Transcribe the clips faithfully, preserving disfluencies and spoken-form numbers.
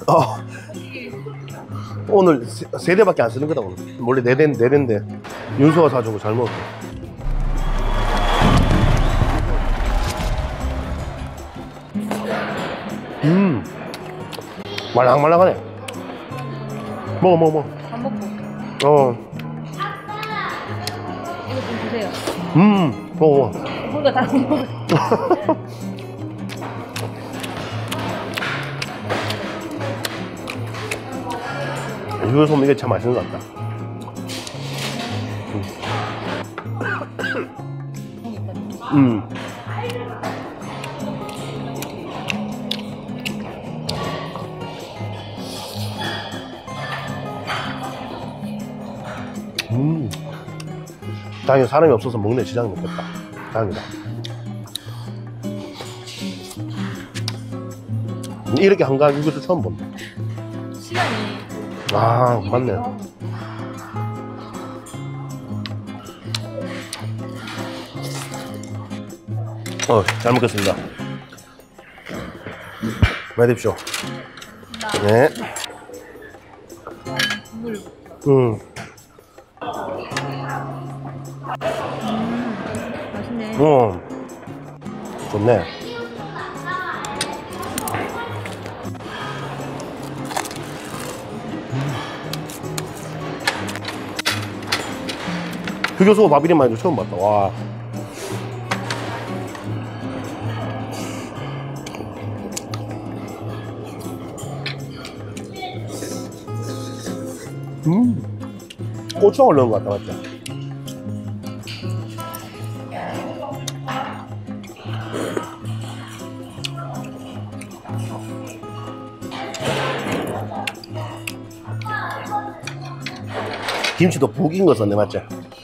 어. 오늘 세, 세 대밖에 안 쓰는 거다 오늘. 원래 네 대, 네 대인데 윤수가 사주고 잘 먹었어. 음 말랑말랑하네. 먹어 먹어 먹어. 밥 먹고. 어. 이거 좀 주세요. 음 먹어 먹어. 뭔가 다 먹어. 이거 좀 이게 참 맛있는 것 같다. 음. 음. 다행히 사람이 없어서 먹네. 지장이 먹겠다. 다행이다. 이렇게 한가한 이것도 처음 본다. 시간이. 아, 맞네. 어, 잘 먹겠습니다. 많이 드십시오. 네. 물. 음. 맛있네. 어. 좋네. 휴교소 밥 이름 많이 처음 봤다. 와. 음. 고추장을 넣은 것 같다, 맞죠? 김치도 푹 익었었네, 맞죠?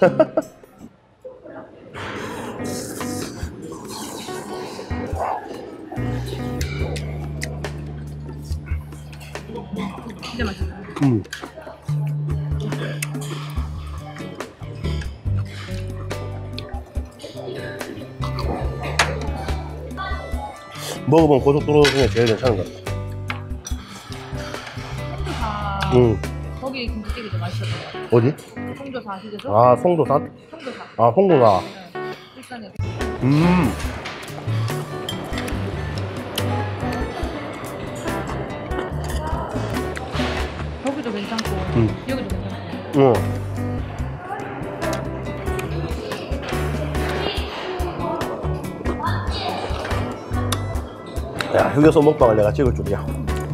진짜 맛있어. 음. 먹어본 고속도로 중에 제일 괜찮은 것 같아. 송도사. 음. 거기 김치찌개도 맛있었던 것 같아요. 어디? 송도사 휴게소? 아, 송도산? 송도사. 아, 송도사. 네. 일산에. 음. 거기도 괜찮고 음. 여기도 괜찮고. 어. 야, 휴게소 먹방을 내가 찍을 줄이야.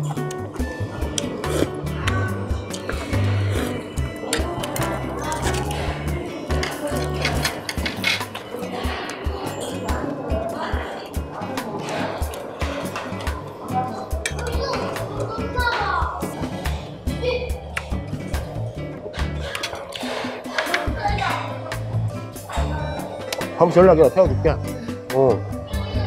한번 연락해. 태워줄게. 어.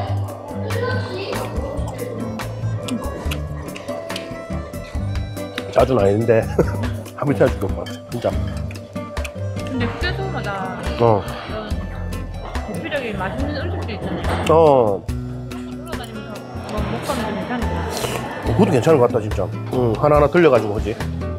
자주는 아닌데 한번 태워줄게 오빠. 진짜. 근데 휴게소마다 어. 이런 대표적인 맛있는 음식도 있잖아요. 어. 돌아다니면서 뭐 먹방이 좀 괜찮은데. 그것도 괜찮은 것 같다 진짜. 응. 하나하나 들려가지고 하지.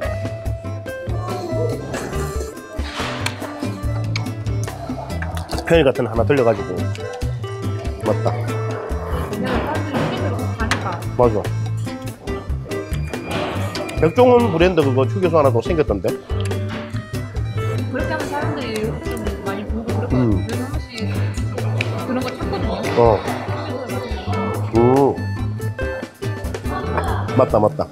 편의 같은 하나 들려가지고. 맞다. 내가 사람들이 휴게소를 꼭 가니까. 맞아. 백종원 브랜드 그거 휴게소 하나 더 생겼던데. 그렇게 하면 사람들이 좀 많이 보고 그럴 음. 거예요. 그래서 한 번씩 그런 거 찾거든요. 어. 음. 맞다 맞다.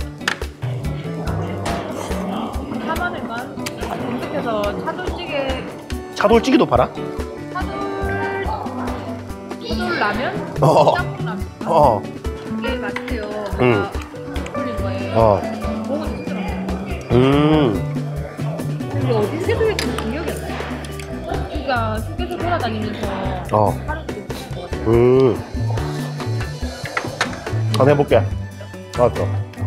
하마늘만 검색해서 차돌찌개, 차돌찌개도 팔아? 차돌, 차돌 라면, 어. 짬뽕 라면. 어. 이게 맛있대요. 음. 올린 거예요. 어. 먹어도 힘들어요. 음. 근데 어디 휴게소에 그 기억이 안 나요. 그러니까 휴게소 돌아다니면서 어. 하는 게 있을 것 같아요. 음. 한번 해볼게. 맞죠.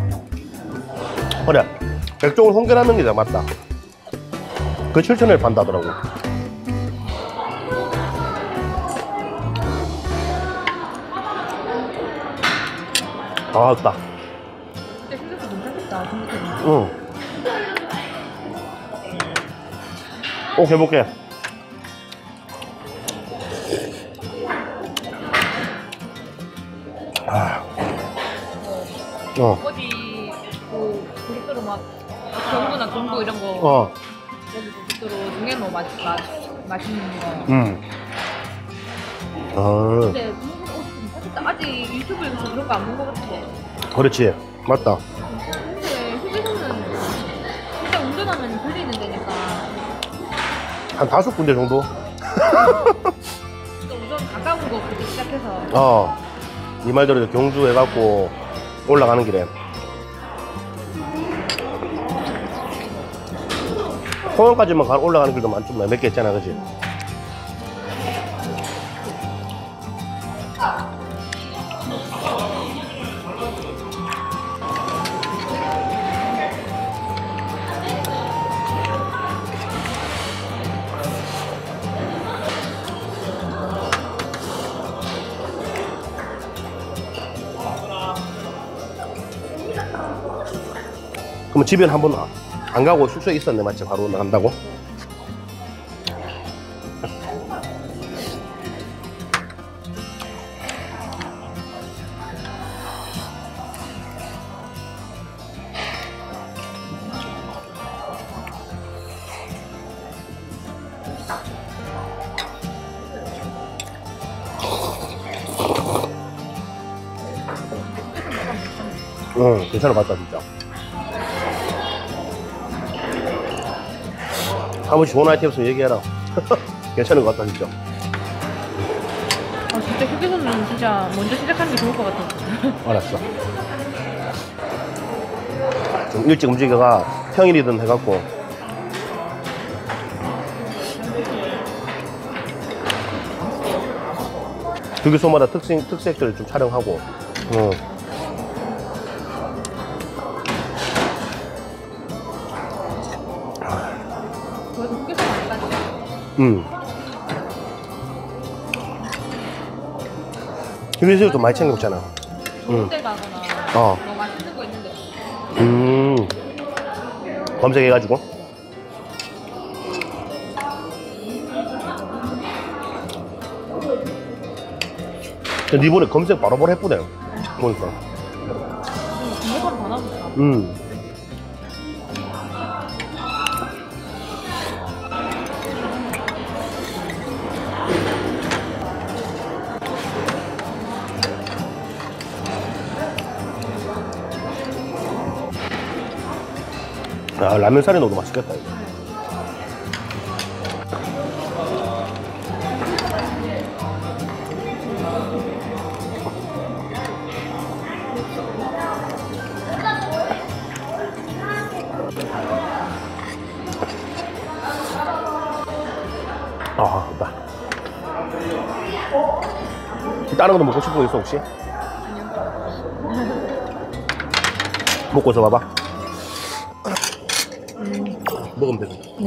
그래. 백종원 홍게라면이다 맞다. 그 칠천원에 판다더라고. 아, 맞다. 근데 휴게소 괜찮겠다. 다 쫀득해진다. 응. 꼭 해볼게. 아. 어. 어디 그 고속도로 막 경부나 동부 이런 거 어. 여기 고속도로 중에 뭐 맛, 맛, 맛있는 거. 음. 아. 근데 어, 아직 유튜브에서 그런 거 안 본 거 같아. 그렇지. 맞다. 근데 휴게소는 진짜 운전하면 들리는 데니까. 한 다섯 군데 정도? 그러니까 우선 가까운 거부터 시작해서. 어. 네 말대로 경주 해갖고 올라가는 길에. 공항까지만 가- 올라가는 길도 많, 몇 개 있잖아, 그지? 그럼 집에는 한번 안 가고 숙소에 있었네, 맞지? 바로 나간다고? 응, 괜찮아, 봤다, 진짜. 한 번씩 좋은 아이템 있으면 얘기해라. 괜찮은 것 같다, 진짜. 아 진짜 휴게소는 진짜 먼저 시작하는 게 좋을 것 같아. 알았어. 좀 일찍 움직여가 평일이든 해갖고. 휴게소마다 특색, 특색들을 좀 촬영하고. 응. 그래도 휴게소 많이 가지. 음. 휴게소에 좀 많이 챙겨먹잖아. 응. 호텔 가거나 어. 뭐 맛있는 거 있는데. 음. 검색해가지고. 근데 이번에 검색 바로바로 해보네. 보니까. 공부하러 더 나오겠다. 음. 아, 라면 살이 넣어도 맛있겠다, 이거. 아, 됐다. 다른 것도 먹고 싶은 거 있어, 혹시? 먹고 있어 봐봐. 음. 먹으면 되고. 네.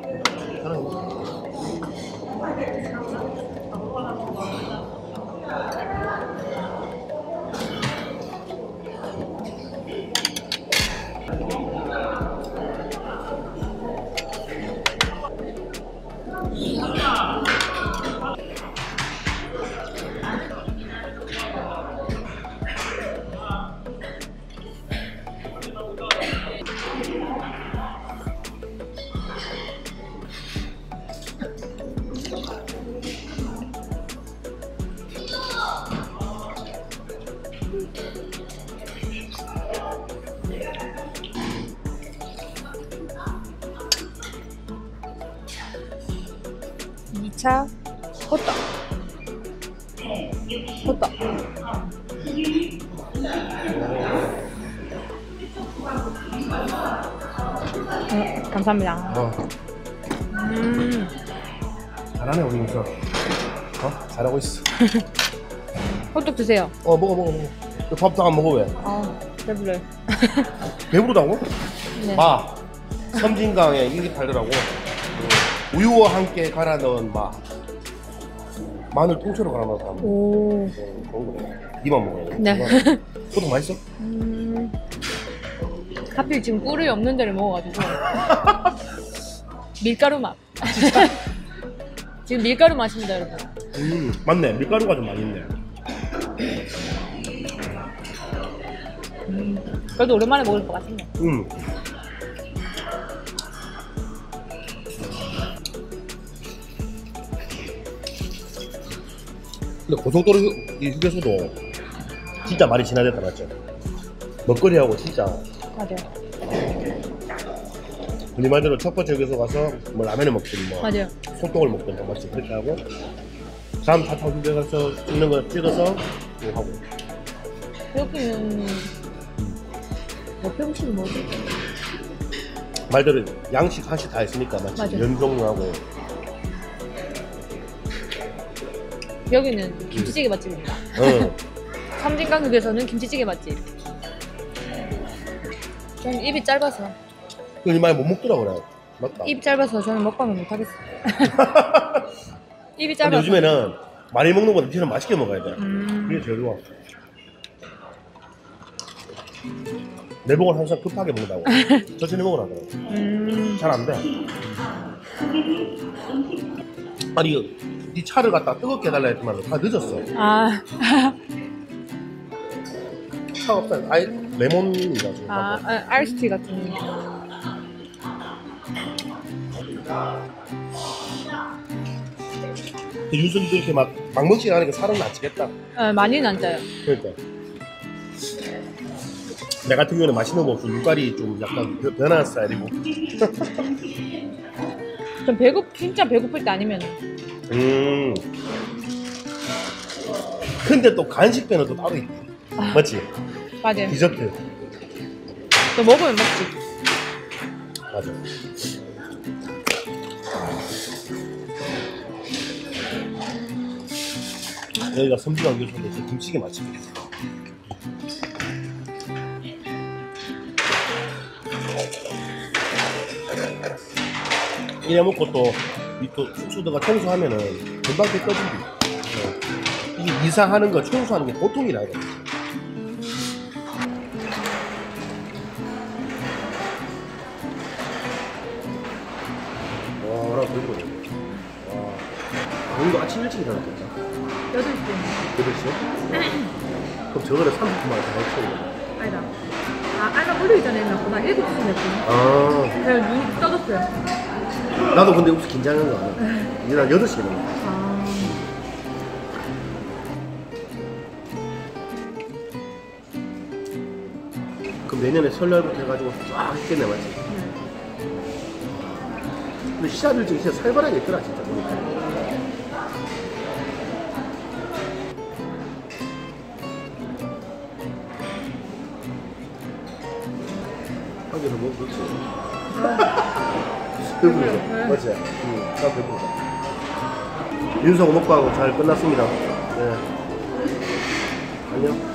이 차 호떡. 호떡. 네, 감사합니다. 어. 음. 잘하네, 우리 민서. 어? 잘하고 있어. 호떡 드세요. 어, 먹어, 먹어, 먹어. 너 밥도 안 먹어, 왜? 아, 배불러요. 배부르다고? 네. 마. 섬진강에 이게 팔더라고. 그 우유와 함께 갈아 넣은 마. 마늘 통째로 갈아 넣어서 하는 거. 오. 어, 좋은 거네. 니만 먹어야 돼. 네. 호떡 맛있어? 음. 하필 지금 꿀이 없는 데를 먹어가지고 밀가루 맛. 지금 밀가루 맛입니다, 여러분. 음, 맞네. 밀가루가 좀 많이 있네. 음, 그래도 오랜만에 먹을 것 같은데. 음. 근데 고속도로 휴- 이 휴게소도 진짜 많이 진화됐다 맞죠? 먹거리하고 진짜 맞아요. 우리 말대로 첫 번째 휴게소 가서 뭐 라면을 먹든 뭐 맞아요. 소떡을 먹든 다 맞지? 그렇게 하고 다음 사탕 휴게 가서 찍는 거 찍어서 뭐 하고 여기는 뭐 평식 뭐지? 말대로 양식 한식 다 있으니까 맞지? 맞아요. 연종류하고 여기는 김치찌개 맛집입니다. 어. 삼진강육에서는 김치찌개 맛집. 저는 입이 짧아서 그 많이 못 먹더라 그래. 맞다. 입이 짧아서 저는 먹방을 못 하겠어요. 입이 근데 짧아서. 요즘에는 많이 먹는 것보다 진짜 맛있게 먹어야 돼. 음, 그게 제일 좋아. 내복은 항상 급하게 먹는다고. 천천히 먹으라고. 음, 잘 안 돼. 아니, 이 차를 갖다 뜨겁게 해달라 했지만 다 늦었어. 아, 차 없다. 아예 레몬이다 지금. 아, 하고. 아, 아이스티 같은. 근데 윤석이도 이렇게 막, 막 먹지 않으니까 살은 안 찌겠다. 아, 많이는 안 짜요. 그러니까. 내 같은 경우는 맛있는 거 없어. 눈깔이 좀 약간 변- 변한 스타일이고. 전 배고 진짜 배고플 때 아니면 음. 근데 또 간식배는 또 따로 있다. 맞지? 맞아요. 디저트. 또 먹으면 먹지. 맞아. 여기가 섬주강 교수인데 진짜 김치찌개 맛집이야. 이래 먹고 또, 이 또 숙소들가 청소하면은 금방 또 꺼진다. 어. 이게 이사하는 거 청소하는 게 보통이라 이거. 와, 뭐라 그러고. 와. 오늘도 아침 일찍 일어났겠다. 여덟 시. 여덟 시에? 그럼 저거를 삼십 분 만에 다 해치우는 아니다. 아, 알람 올리기 전에 했나구나. 일곱 시쯤 했구나. 아. 그냥 눈이 떠졌어요. 나도 근데 혹시 긴장한 거 아니야? 이제 난 여덟 시에 일어나. 아, 그럼 내년에 설날부터 해가지고 쫙 했겠네, 맞지? 근데 시야들 지금 진짜 살벌하게 있더라, 진짜 보니까. 하기는 뭐, 그렇지. 배부르죠? 맞지? 응, 나 배부르다. 윤성 먹방하고 잘 끝났습니다. 네. 안녕.